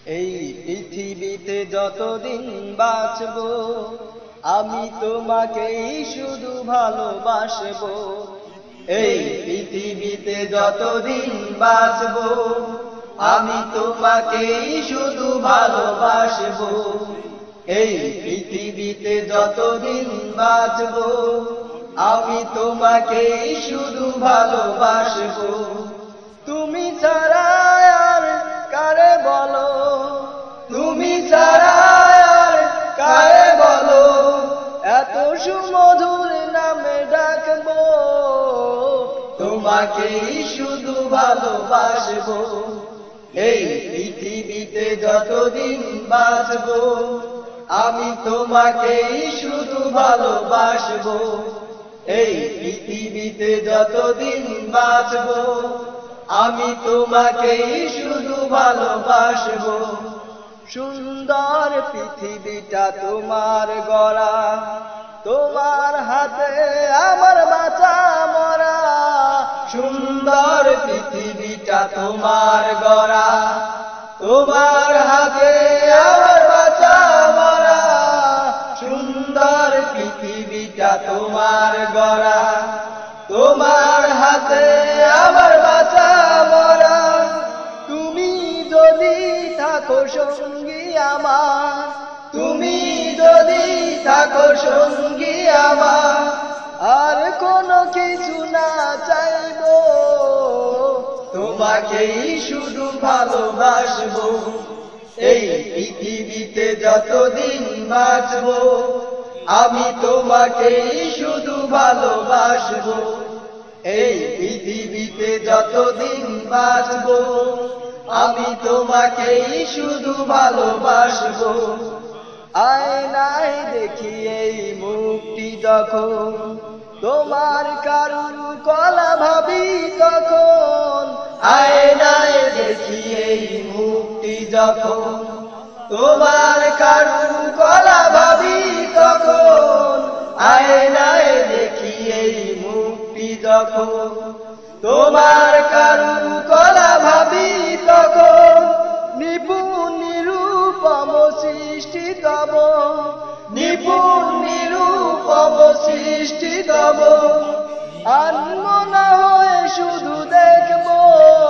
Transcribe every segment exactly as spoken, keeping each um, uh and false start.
এই পৃথিবীতে যতদিন বাঁচবো আমি তোমাকেই শুধু ভালোবাসবো। এই পৃথিবীতে যতদিন বাঁচবো আমি তোমাকেই শুধু ভালোবাসবো। এই পৃথিবীতে যতদিন বাঁচবো আমি তোমাকেই শুধু ভালোবাসবো। তুমি ছাড়া আর কারে বলো, তুমি ছাড়া আর কারে বলো, এত সুমধুর নামে ডাকবো, তোমাকেই শুধু ভালোবাসবো। এই পৃথিবীতে যতদিন বাঁচবো আমি তোমাকেই শুধু ভালোবাসবো। এই পৃথিবীতে যতদিন বাঁচবো আমি তোমাকেই শুধু ভালোবাসবো। সুন্দর পৃথিবীটা তোমার গড়া, তোমার হাতে আমার বাঁচা মরা। সুন্দর পৃথিবীটা তোমার গড়া, তোমার হাতে আমার বাঁচা মরা। সুন্দর পৃথিবীটা তোমার গড়া, তোমার হাতে আমার বাঁচা মরা। তুমি যদি থাকো সঙ্গী আমার, তুমি যদি থাকো সঙ্গী আমার, আর কোনো কিছু না চাইবো, তোমাকেই শুধু ভালোবাসবো। এই পৃথিবীতে যতদিন বাঁচবো আমি তোমাকেই শুধু ভালোবাসবো। এই পৃথিবীতে যতদিন বাঁচবো আমি তোমাকেই শুধু ভালোবাসবো। আয়নায় দেখি এই মুখটি যখন, তোমার কারুর কলা ভাবি তখন। আয়নায় দেখি এই মুখটি যখন, তোমার কারুর কলা ভাবি তখন। আয়নায় দেখি এই মুখটি যখন, তোমার কারুর কলা ভাবি তখন। নিপুণ নিরূপম সৃষ্টি তব, নিপুণ নিরূপম সৃষ্টি তব। আনমনা হয়ে শুধু দেখবো,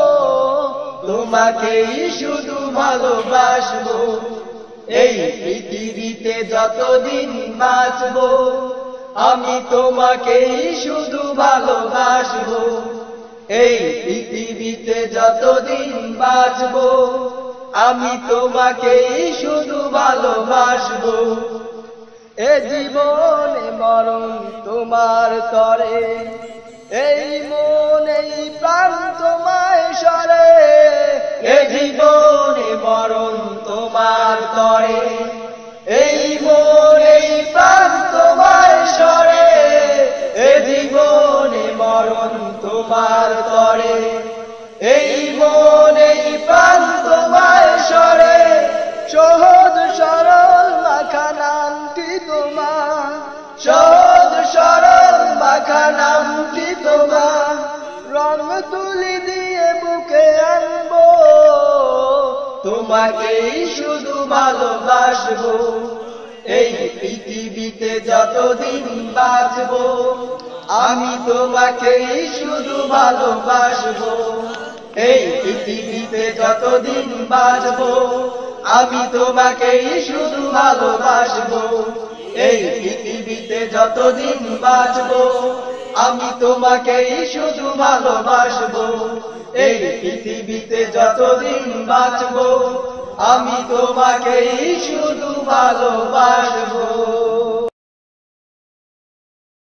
তোমাকেই শুধু ভালোবাসবো। এই পৃথিবীতে যতদিন বাঁচবো আমি তোমাকেই শুধু ভালোবাসবো। এই পৃথিবীতে যতদিন বাঁচবো আমি তোমাকেই শুধু ভালোবাসবো। এ জীবনে মরণ তোমার তরে, এই মন এই প্রাণ তোমায় সরে। এ জীবনে মরণ তোমার তরে, এই মন এই প্রাণ তোমায় সরে। এ জীবনে মরণ তোমার তরে, এই মন এই প্রাণ তোমায় সরে। সহজ সরল মাখা নামটি তোমার, সহজ সরল মাখা নামটি তোমার। রং তুলি দিয়ে বুকে আনবো, তোমাকেই শুধু ভালোবাসবো। এই পৃথিবীতে যতদিন বাঁচবো আমি তোমাকেই শুধু ভালোবাসবো। এই পৃথিবীতে যতদিন বাঁচবো আমি তোমাকেই শুধু ভালোবাসবো। এই পৃথিবীতে যতদিন বাঁচবো আমি তোমাকেই শুধু ভালোবাসবো। এই পৃথিবীতে যতদিন বাঁচবো আমি তোমাকেই শুধু ভালোবাসবো।